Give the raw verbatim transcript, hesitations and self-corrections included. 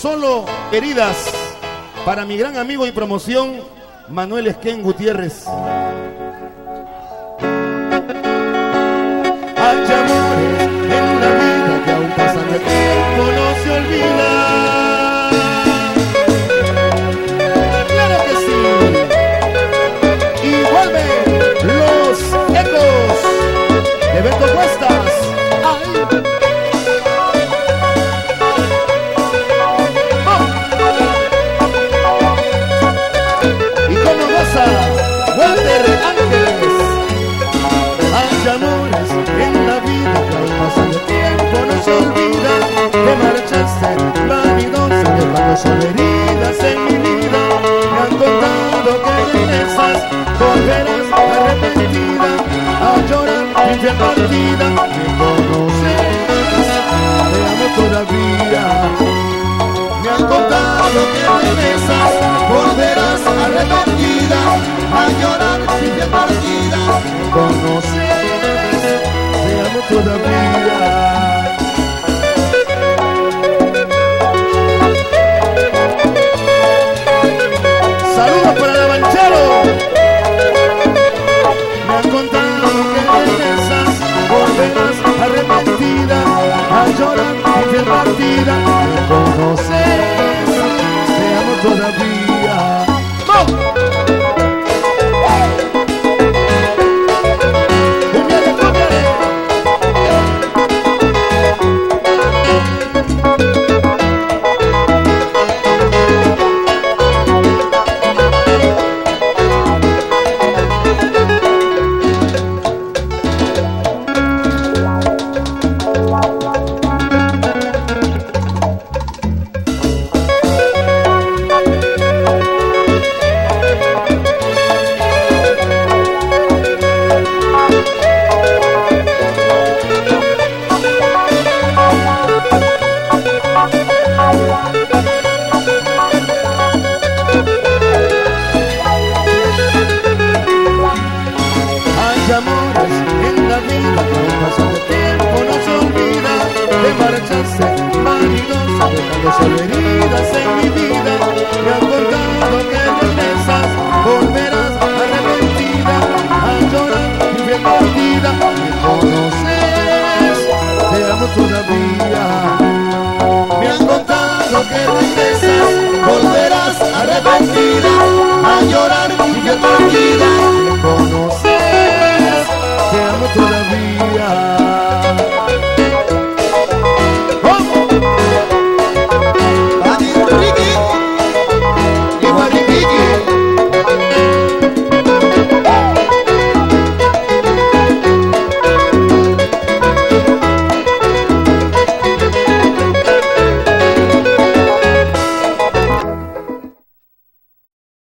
Solo heridas. Para mi gran amigo y promoción, Manuel Esquén Gutiérrez. Hay amores en la vida que aún pasando el tiempo no se olvida. Claro que sí. Y vuelven los ecos de Beto Cuestas. ¡Ay! ¡Oh! Y cómo goza Walter Ángeles. Hay amores en la vida que al pasar el tiempo no se olvida. Te marchaste vanidosa, dejando solo heridas en mi vida. Me han contado que regresas, volverás arrepentida a llorar mi fiel partida. Me conoces, te amo todavía. Me han contado que regresas, volverás arrepentida a llorar mi fiel partida. Me conoces.